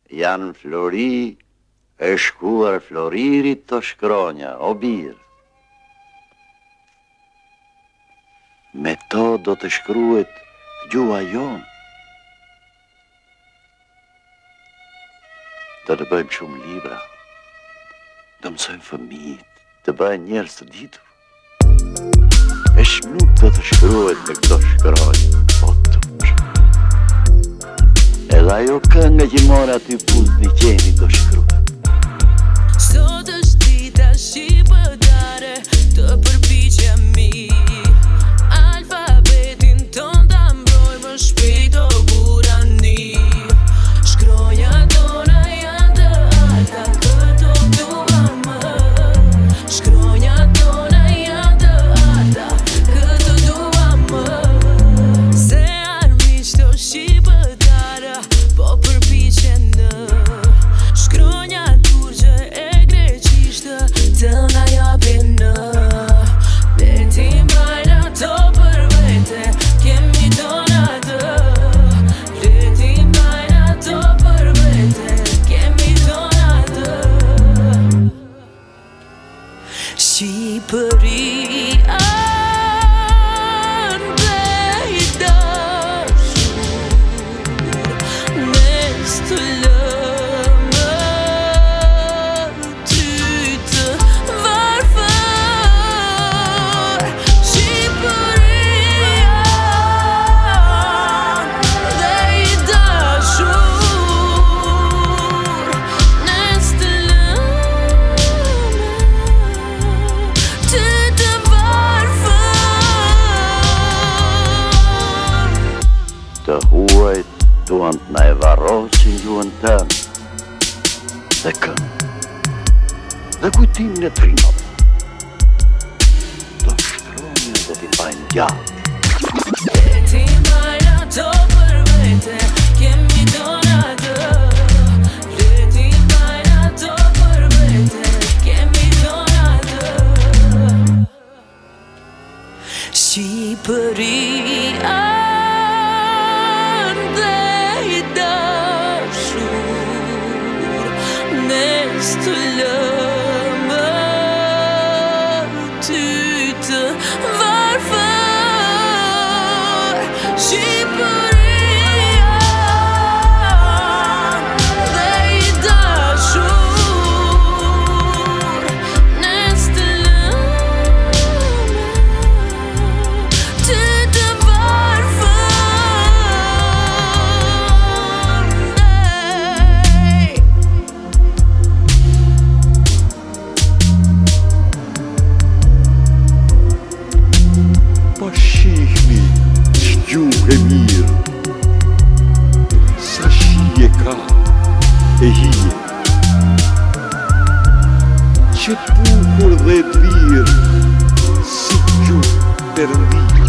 janë flori e shkuar floririt të shkronja, o birë. Me to do të shkruhet gjua jonë. Do të bëjmë shumë libra, do mësojmë fëmijët, të bëjmë njerëz të ditur. E shmuk do të shkruhet me këto shkronja, o tuqë. Edhe ajo kënga që mora aty punë në qeni do shkruhet. Sot është dita shqiptare, të përpiqem mi. Alfabetin ton ta mbrojmë shpejt o burani. Shkronja tona janë të alta, këto dua më. Shkronja tona janë të alta, këto dua më. Se armiq të shqiptare, po përpiqen në shkronja turqe e greqishtë të na japin në. Betim bajna to për vete, kemi tona të. Betim bajna to për vete, kemi tona të. Shqipëria ndej dashur, mes të lëmë ty të varfër. Shqipëria ndej dashur, mes të lëmë ty të varfër. Të huajt duan të na e varrosin gjuhën tënë dhe këngë dhe kujtimin e trinave. Do shkronja dhe t'i bajnë gjallë. Betim bajna to për vete, kemi tona të. Betim bajna to për vete, kemi tona të. Shqipëria ndej dashur, mes të lëmë ty të varfër. Shqipëria ndej dashur, mes të lëmë ty të varfër. Pa shihni gjuhë e mirë, sa shije ka e hije, që bukur dhe të lirë, si gjuhë perëndije.